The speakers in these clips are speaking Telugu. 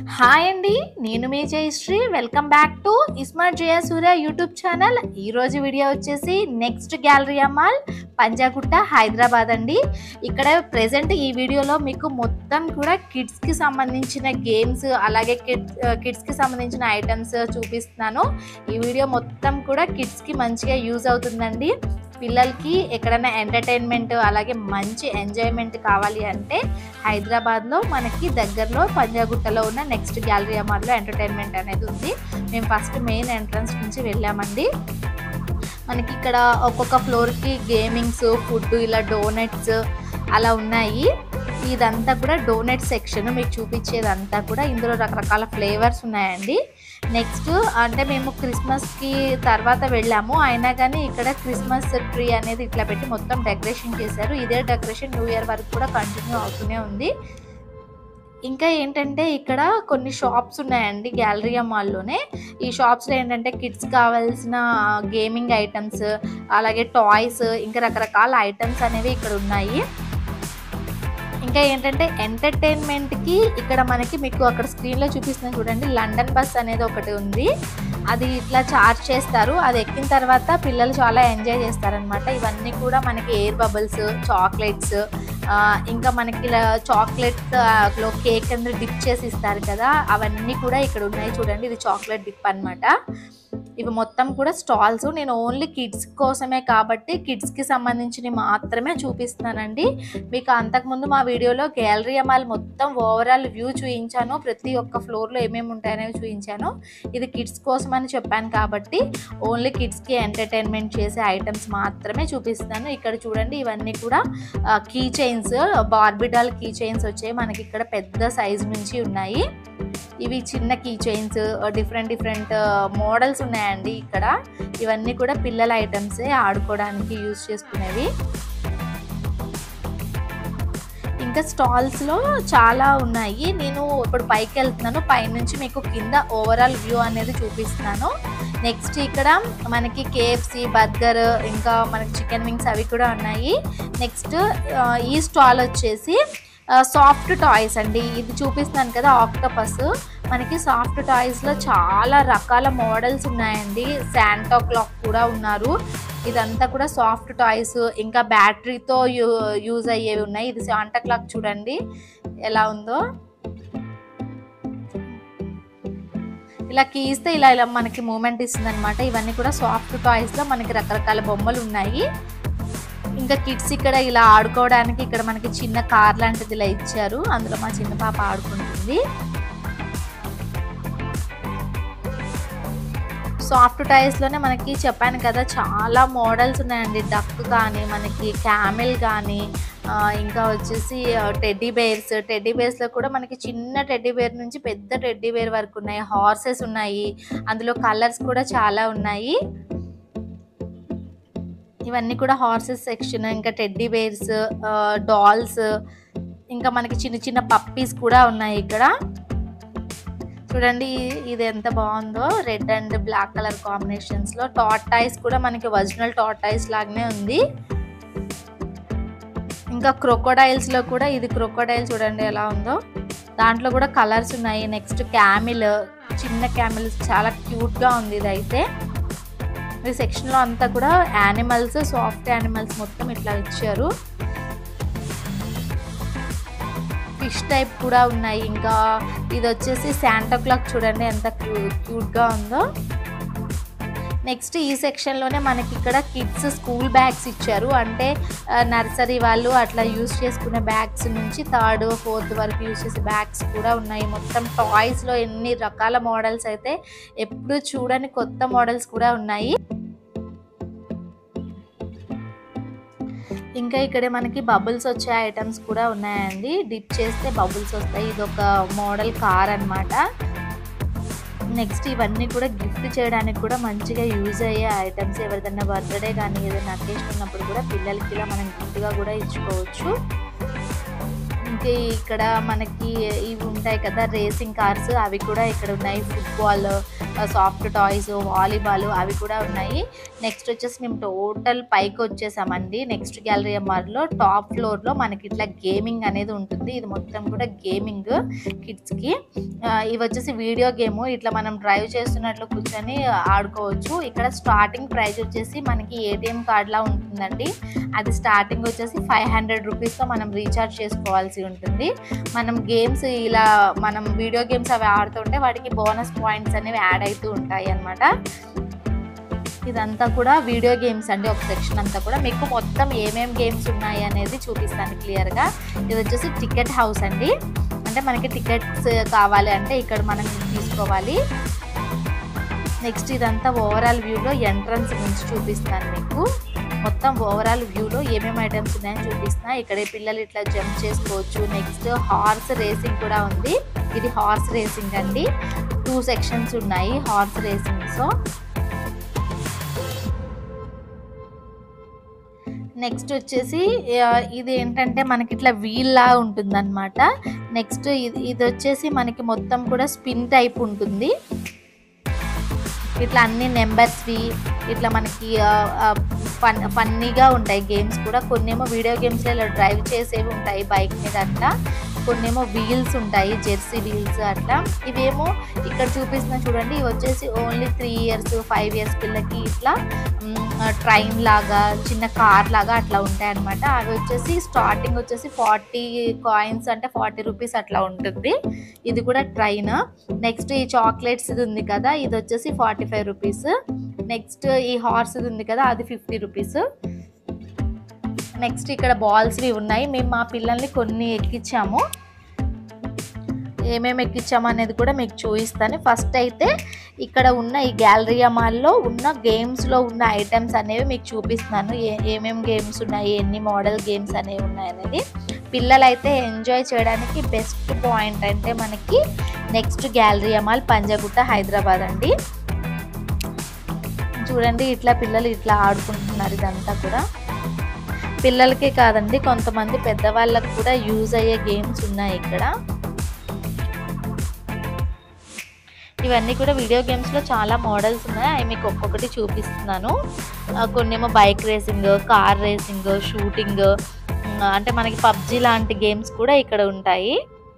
హాయ్ అండి, నేను మీ Jayashree. Welcome back to iSmart Jayasurya YouTube channel. ఈరోజు వీడియో వచ్చేసి Next Galleria mall, Panjagutta, Hyderabad అండి. ఇక్కడ ప్రెజెంట్ ఈ వీడియోలో మీకు మొత్తం కూడా కిడ్స్కి సంబంధించిన గేమ్స్, అలాగే కిడ్స్కి సంబంధించిన ఐటమ్స్ చూపిస్తున్నాను. ఈ వీడియో మొత్తం కూడా కిడ్స్కి మంచిగా యూజ్ అవుతుందండి. పిల్లలకి ఎక్కడైనా ఎంటర్టైన్మెంట్ అలాగే మంచి ఎంజాయ్మెంట్ కావాలి అంటే హైదరాబాద్లో మనకి దగ్గరలో పంజాగుట్టలో ఉన్న నెక్స్ట్ గ్యాలరీ మాల్లో ఎంటర్టైన్మెంట్ అనేది ఉంది. మేము ఫస్ట్ మెయిన్ ఎంట్రన్స్ నుంచి వెళ్ళామండి. మనకి ఇక్కడ ఒక్కొక్క ఫ్లోర్కి గేమింగ్స్, ఫుడ్, ఇలా డోనట్స్ అలా ఉన్నాయి. ఇదంతా కూడా డోనట్ సెక్షన్ మీకు చూపించేదంతా కూడా. ఇందులో రకరకాల ఫ్లేవర్స్ ఉన్నాయండి. నెక్స్ట్ అంటే మేము క్రిస్మస్కి తర్వాత వెళ్ళాము, అయినా కానీ ఇక్కడ క్రిస్మస్ ట్రీ అనేది ఇట్లా పెట్టి మొత్తం డెకరేషన్ చేశారు. ఇదే డెకరేషన్ న్యూ ఇయర్ వరకు కూడా కంటిన్యూ అవుతూనే ఉంది. ఇంకా ఏంటంటే ఇక్కడ కొన్ని షాప్స్ ఉన్నాయండి గ్యాలరియా మాల్లోనే. ఈ షాప్స్లో ఏంటంటే కిడ్స్ కావాల్సిన గేమింగ్ ఐటమ్స్, అలాగే టాయ్స్, ఇంకా రకరకాల ఐటమ్స్ అనేవి ఇక్కడ ఉన్నాయి. ఇంకా ఏంటంటే ఎంటర్టైన్మెంట్కి ఇక్కడ మీకు అక్కడ స్క్రీన్లో చూపిస్తున్నాను చూడండి, లండన్ బస్ అనేది ఒకటి ఉంది. అది ఇట్లా చార్జ్ చేస్తారు. అది ఎక్కిన తర్వాత పిల్లలు చాలా ఎంజాయ్ చేస్తారనమాట. ఇవన్నీ కూడా మనకి ఎయిర్ బబుల్స్, చాక్లెట్స్, ఇంకా మనకి ఇలా చాక్లెట్లో కేక్ అనేది డిప్ చేసి ఇస్తారు కదా, అవన్నీ కూడా ఇక్కడ ఉన్నాయి చూడండి. ఇది చాక్లెట్ డిప్ అనమాట. ఇవి మొత్తం కూడా స్టాల్స్. నేను ఓన్లీ కిడ్స్ కోసమే కాబట్టి కిడ్స్కి సంబంధించినవి మాత్రమే చూపిస్తున్నానండి. మీకు అంతకుముందు మా వీడియోలో గ్యాలరియా మాల్ మొత్తం ఓవరాల్ వ్యూ చూపించాను. ప్రతి ఒక్క ఫ్లోర్లో ఏమేమి ఉంటాయనేవి చూపించాను. ఇది కిడ్స్ కోసం అని చెప్పాను కాబట్టి ఓన్లీ కిడ్స్కి ఎంటర్టైన్మెంట్ చేసే ఐటమ్స్ మాత్రమే చూపిస్తున్నాను. ఇక్కడ చూడండి, ఇవన్నీ కూడా key chains, Barbie doll key chains వచ్చాయి మనకి. ఇక్కడ పెద్ద సైజు నుంచి ఉన్నాయి. ఇవి చిన్న కీ చైన్స్, డిఫరెంట్ మోడల్స్ ఉన్నాయండి ఇక్కడ. ఇవన్నీ కూడా పిల్లల ఐటమ్సే, ఆడుకోవడానికి యూజ్ చేసుకునేవి. ఇంకా స్టాల్స్లో చాలా ఉన్నాయి. నేను ఇప్పుడు పైకి వెళ్తున్నాను, పైనుంచి మీకు కింద ఓవరాల్ వ్యూ అనేది చూపిస్తున్నాను. నెక్స్ట్ ఇక్కడ మనకి కేఎఫ్సి, బర్గర్, ఇంకా మనకి చికెన్ వింగ్స్ అవి కూడా ఉన్నాయి. నెక్స్ట్ ఈ స్టాల్ వచ్చేసి సాఫ్ట్ టాయ్స్ అండి. ఇది చూపిస్తున్నాను కదా, ఆక్టోపస్. మనకి సాఫ్ట్ టాయ్స్లో చాలా రకాల మోడల్స్ ఉన్నాయండి. శాంటా క్లాక్ కూడా ఉన్నారు. ఇదంతా కూడా సాఫ్ట్ టాయ్స్, ఇంకా బ్యాటరీతో యూజ్ అయ్యేవి ఉన్నాయి. ఇది శాంటా క్లాక్ చూడండి ఎలా ఉందో. ఇలా కీస్తే ఇలా మనకి మూమెంట్ ఇస్తుంది అనమాట. ఇవన్నీ కూడా సాఫ్ట్ టాయ్స్లో మనకి రకరకాల బొమ్మలు ఉన్నాయి. ఇంకా కిడ్స్ ఇక్కడ ఇలా ఆడుకోవడానికి ఇక్కడ మనకి చిన్న కార్ లాంటిది ఇలా ఇచ్చారు. అందులో మా చిన్న పాప ఆడుకుంటుంది. సాఫ్ట్ టాయ్స్లోనే మనకి చెప్పాను కదా చాలా మోడల్స్ ఉన్నాయండి. డక్ కానీ, మనకి క్యామెల్ కానీ, ఇంకా వచ్చేసి టెడ్డీ బేర్స్లో కూడా మనకి చిన్న టెడ్డీ బేర్ నుంచి పెద్ద టెడ్డీ బేర్ వరకు ఉన్నాయి. హార్సెస్ ఉన్నాయి, అందులో కలర్స్ కూడా చాలా ఉన్నాయి. ఇవన్నీ కూడా హార్సెస్ సెక్షన్. ఇంకా టెడ్డీ బేర్స్, డాల్స్, ఇంకా మనకి చిన్న చిన్న పప్పీస్ కూడా ఉన్నాయి ఇక్కడ. చూడండి ఇది ఎంత బాగుందో, రెడ్ అండ్ బ్లాక్ కలర్ కాంబినేషన్స్లో. టార్టాయిస్ కూడా మనకి ఒరిజినల్ టార్టాయిస్ లాగానే ఉంది. ఇంకా క్రొకోడైల్స్లో కూడా, ఇది క్రొకోడైల్ చూడండి ఎలా ఉందో, దాంట్లో కూడా కలర్స్ ఉన్నాయి. నెక్స్ట్ క్యామిల్, చిన్న క్యామిల్ చాలా క్యూట్గా ఉంది ఇది అయితే. ఈ సెక్షన్లో అంతా కూడా యానిమల్స్, సాఫ్ట్ యానిమల్స్ మొత్తం ఇట్లా ఇచ్చారు. ఫిష్ టైప్ కూడా ఉన్నాయి. ఇంకా ఇది వచ్చేసి శాంటా క్లాక్ చూడండి ఎంత క్యూట్గా ఉందో. నెక్స్ట్ ఈ సెక్షన్లోనే మనకి ఇక్కడ కిడ్స్ స్కూల్ బ్యాగ్స్ ఇచ్చారు. అంటే నర్సరీ వాళ్ళు అట్లా యూజ్ చేసుకునే బ్యాగ్స్ నుంచి 3rd, 4th వరకు యూజ్ చేసే బ్యాగ్స్ కూడా ఉన్నాయి. మొత్తం టాయ్స్లో ఎన్ని రకాల మోడల్స్ అయితే ఎప్పుడు చూడని కొత్త మోడల్స్ కూడా ఉన్నాయి. ఇంకా ఇక్కడ మనకి బబుల్స్ వచ్చే ఐటమ్స్ కూడా ఉన్నాయండి. డిప్ చేస్తే బబుల్స్ వస్తాయి. ఇది ఒక మోడల్ కార్ అనమాట. నెక్స్ట్ ఇవన్నీ కూడా గిఫ్ట్ చేయడానికి కూడా మంచిగా యూజ్ అయ్యే ఐటమ్స్. ఎవరిదైనా బర్త్డే కానీ ఏదైనా అకేషన్ ఉన్నప్పుడు కూడా పిల్లలకి ఇలా మనం గిఫ్ట్గా కూడా ఇచ్చుకోవచ్చు. నెక్స్ట్ ఇక్కడ మనకి ఇవి ఉంటాయి కదా రేసింగ్ కార్స్, అవి కూడా ఇక్కడ ఉన్నాయి. ఫుట్బాల్, సాఫ్ట్ టాయ్స్, వాలీబాల్ అవి కూడా ఉన్నాయి. నెక్స్ట్ వచ్చేసి మేము టోటల్ పైకి వచ్చేసామండి. నెక్స్ట్ గ్యాలరీ ఎంఆర్లో టాప్ ఫ్లోర్లో మనకి ఇట్లా గేమింగ్ అనేది ఉంటుంది. ఇది మొత్తం కూడా గేమింగ్ కిడ్స్కి. ఇవి వచ్చేసి వీడియో గేమ్, ఇట్లా మనం డ్రైవ్ చేస్తున్నట్లు కూర్చొని ఆడుకోవచ్చు. ఇక్కడ స్టార్టింగ్ ప్రైస్ వచ్చేసి మనకి ఏటీఎం కార్డ్లా ఉంటుందండి. అది స్టార్టింగ్ వచ్చేసి 500 రూపీస్తో మనం రీఛార్జ్ చేసుకోవాల్సి ఉంటుంది. మనం గేమ్స్ ఇలా మనం వీడియో గేమ్స్ అవి ఆడుతుంటే వాటికి బోనస్ పాయింట్స్ అనేవి యాడ్ అవుతూ ఉంటాయి అన్నమాట. ఇదంతా కూడా వీడియో గేమ్స్ అండి. ఒక సెక్షన్ అంతా కూడా మీకు మొత్తం ఏమేం గేమ్స్ ఉన్నాయి అనేది చూపిస్తాను క్లియర్గా. ఇది వచ్చేసి టికెట్ హౌస్ అండి. అంటే మనకి టికెట్స్ కావాలి అంటే ఇక్కడ మనం తీసుకోవాలి. నెక్స్ట్ ఇదంతా ఓవరాల్ వ్యూలో ఎంట్రన్స్ నుంచి చూపిస్తాను మీకు. మొత్తం ఓవరాల్ వ్యూలో ఏమేమి ఐటమ్స్ ఉన్నాయని చూపిస్తున్నా. ఇక్కడ పిల్లలు ఇట్లా జంప్ చేసుకోవచ్చు. నెక్స్ట్ హార్స్ రేసింగ్ కూడా ఉంది. ఇది హార్స్ రేసింగ్ అండి. 2 సెక్షన్స్ ఉన్నాయి హార్స్ రేసింగ్స్. నెక్స్ట్ వచ్చేసి ఇది ఏంటంటే మనకి ఇట్లా వీల్లా ఉంటుంది అనమాట. నెక్స్ట్ ఇది వచ్చేసి మనకి మొత్తం కూడా స్పిన్ టైప్ ఉంటుంది. ఇట్లా అన్ని నెంబర్స్వి ఇట్లా మనకి ఫన్నీగా ఉంటాయి గేమ్స్ కూడా. కొన్నేమో వీడియో గేమ్స్లో ఇలా డ్రైవ్ చేసేవి ఉంటాయి బైక్ మీద అట్లా. కొన్నేమో వీల్స్ ఉంటాయి, జెర్సీ వీల్స్ అట్లా. ఇవేమో ఇక్కడ చూపిస్తున్నా చూడండి. ఇవి వచ్చేసి ఓన్లీ 3 years 5 years పిల్లకి ఇట్లా ట్రైన్ లాగా చిన్న కార్ లాగా అట్లా ఉంటాయి అన్నమాట. అవి వచ్చేసి స్టార్టింగ్ వచ్చేసి 40 కాయిన్స్ అంటే 40 రూపీస్ అట్లా ఉంటుంది. ఇది కూడా ట్రైన్. నెక్స్ట్ ఈ చాక్లెట్స్ ఇది ఉంది కదా, ఇది వచ్చేసి 45 రూపీస్. నెక్స్ట్ ఈ హార్స్ ఇది ఉంది కదా, అది 50 రూపీస్. నెక్స్ట్ ఇక్కడ బాల్స్వి ఉన్నాయి. మేము మా పిల్లల్ని కొన్ని ఎక్కించాము. ఏమేమి ఎక్కించాము అనేది కూడా మీకు చూపిస్తాను. ఫస్ట్ అయితే ఇక్కడ ఉన్న ఈ గ్యాలరీ మాల్లో ఉన్న గేమ్స్లో ఉన్న ఐటమ్స్ అనేవి మీకు చూపిస్తున్నాను. ఏమేమి గేమ్స్ ఉన్నాయి, ఎన్ని మోడల్ గేమ్స్ అనేవి ఉన్నాయి అనేది. పిల్లలు అయితే ఎంజాయ్ చేయడానికి బెస్ట్ పాయింట్ అంటే మనకి Next Galleria mall Panjagutta Hyderabad అండి. చూడండి ఇట్లా పిల్లలు ఇట్లా ఆడుకుంటున్నారు. ఇదంతా కూడా పిల్లలకే కాదండి, కొంతమంది పెద్దవాళ్ళకు కూడా యూజ్ అయ్యే గేమ్స్ ఉన్నాయి ఇక్కడ. ఇవన్నీ కూడా వీడియో గేమ్స్లో చాలా మోడల్స్ ఉన్నాయి. అవి మీకు ఒక్కొక్కటి చూపిస్తున్నాను. కొన్నేమో bike racing, car racing, shooting, అంటే మనకి పబ్జీ లాంటి గేమ్స్ కూడా ఇక్కడ ఉంటాయి.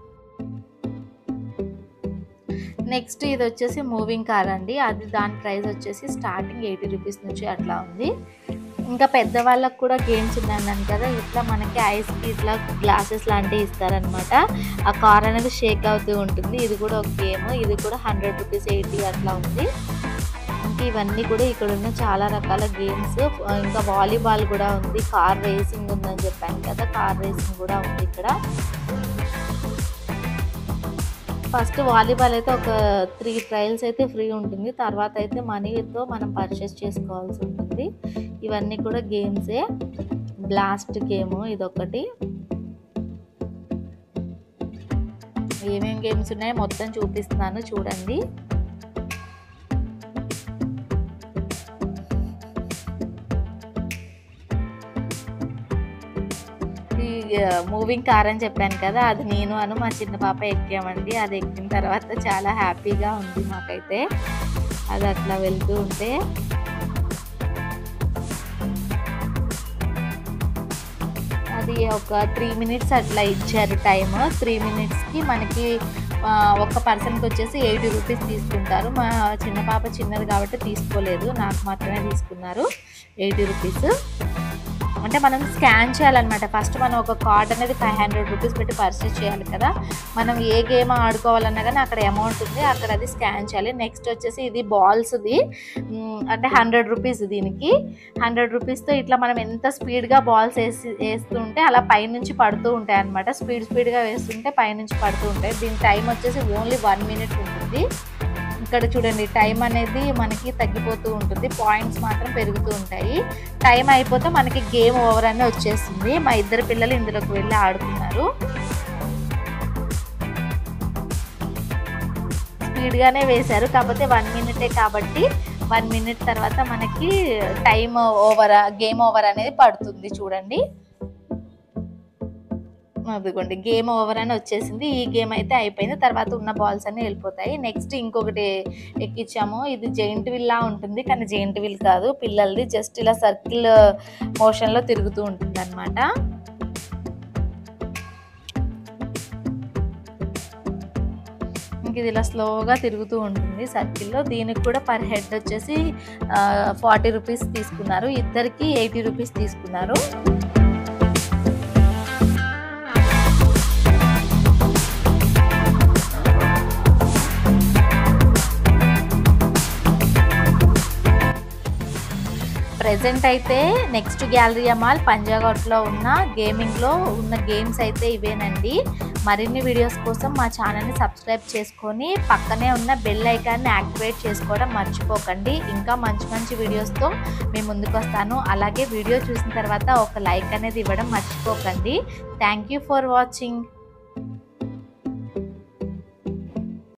నెక్స్ట్ ఇది వచ్చేసి మూవింగ్ కార్ అండి. అది దాని ప్రైస్ వచ్చేసి స్టార్టింగ్ 80 రూపీస్ నుంచి అట్లా ఉంది. ఇంకా పెద్దవాళ్ళకు కూడా గేమ్స్ ఉన్నాయన్నాను కదా, ఇట్లా మనకి ఐస్కి ఇట్లా గ్లాసెస్ లాంటివి ఇస్తారనమాట. ఆ కార్ అనేది షేక్ అవుతూ ఉంటుంది. ఇది కూడా ఒక గేమ్. ఇది కూడా 100 రూపీస్ 80 అట్లా ఉంది. ఇంకా ఇవన్నీ కూడా ఇక్కడ ఉన్న చాలా రకాల గేమ్స్. ఇంకా వాలీబాల్ కూడా ఉంది. కార్ రేసింగ్ ఉందని చెప్పాను కదా, కార్ రేసింగ్ కూడా ఉంది ఇక్కడ. ఫస్ట్ వాలీబాల్ అయితే ఒక 3 ట్రయల్స్ అయితే ఫ్రీ ఉంటుంది. తర్వాత అయితే మనీతో మనం పర్చేస్ చేసుకోవాల్సి ఉంటుంది. ఇవన్నీ కూడా గేమ్సే. బ్లాస్ట్ గేమ్ ఇదొకటి. ఏమేమి గేమ్స్ ఉన్నాయో మొత్తం చూపిస్తున్నాను చూడండి. మూవింగ్ కార్ అని చెప్పాను కదా, అది నేను మా చిన్న పాప ఎక్కామండి. అది ఎక్కిన తర్వాత చాలా హ్యాపీగా ఉంది మాకైతే. అది అట్లా వెళ్తూ ఉంటే అది ఒక 3 minutes అట్లా ఇచ్చారు టైమ్. 3 minutesకి మనకి ఒక పర్సన్కి వచ్చేసి 80 రూపీస్ తీసుకుంటారు. మా చిన్న పాప చిన్నది కాబట్టి తీసుకోలేదు, నాకు మాత్రమే తీసుకున్నారు 80 రూపీస్. అంటే మనం స్కాన్ చేయాలన్నమాట. ఫస్ట్ మనం ఒక కార్డ్ అనేది 500 రూపీస్ పెట్టి పర్చేస్ చేయాలి కదా. మనం ఏ గేమ్ ఆడుకోవాలన్నా కానీ అక్కడ అమౌంట్ ఉంది, అక్కడ అది స్కాన్ చేయాలి. నెక్స్ట్ వచ్చేసి ఇది బాల్స్ది, అంటే 100 రూపీస్. దీనికి 100 రూపీస్తో ఇట్లా మనం ఎంత స్పీడ్గా బాల్స్ వేస్తుంటే అలా పైనుంచి పడుతూ ఉంటాయి అన్నమాట. స్పీడ్గా వేస్తుంటే పైనుంచి పడుతూ ఉంటాయి. దీని టైం వచ్చేసి ఓన్లీ 1 minute ఉంటుంది. ఇక్కడ చూడండి టైం అనేది మనకి తగ్గిపోతూ ఉంటుంది, పాయింట్స్ మాత్రం పెరుగుతూ ఉంటాయి. టైం అయిపోతే మనకి గేమ్ ఓవర్ అని వచ్చేస్తుంది. మా ఇద్దరు పిల్లలు ఇందులోకి వెళ్ళి ఆడుతున్నారు. స్పీడ్గానే వేశారు, కాకపోతే 1 minute కాబట్టి 1 minute తర్వాత మనకి టైం ఓవర్, గేమ్ ఓవర్ అనేది పడుతుంది. చూడండి అదిగోండి గేమ్ ఓవర్ అని వచ్చేసింది. ఈ గేమ్ అయితే అయిపోయింది. తర్వాత ఉన్న బాల్స్ అన్నీ వెళ్ళిపోతాయి. నెక్స్ట్ ఇంకొకటి ఎక్కించాము. ఇది జెయింట్ వీల్లా ఉంటుంది, కానీ జెయింట్ వీల్ కాదు, పిల్లలది. జస్ట్ ఇలా సర్కిల్ మోషన్లో తిరుగుతూ ఉంటుంది అనమాట. ఇది ఇలా స్లోగా తిరుగుతూ ఉంటుంది సర్కిల్లో. దీనికి కూడా పర్ హెడ్ వచ్చేసి 40 రూపీస్ తీసుకున్నారు. ఇద్దరికి 80 రూపీస్ తీసుకున్నారు. ప్రెజెంట్ అయితే నెక్స్ట్ గ్యాలరియా మాల్ పంజాగుట్టలో ఉన్న గేమింగ్లో ఉన్న గేమ్స్ అయితే ఇవేనండి. మరిన్ని వీడియోస్ కోసం మా ఛానల్ని సబ్స్క్రైబ్ చేసుకొని పక్కనే ఉన్న బెల్ ఐకాన్ని యాక్టివేట్ చేసుకోవడం మర్చిపోకండి. ఇంకా మంచి మంచి వీడియోస్తో మేము ముందుకు వస్తాను. అలాగే వీడియో చూసిన తర్వాత ఒక లైక్ అనేది ఇవ్వడం మర్చిపోకండి. Thank you for watching.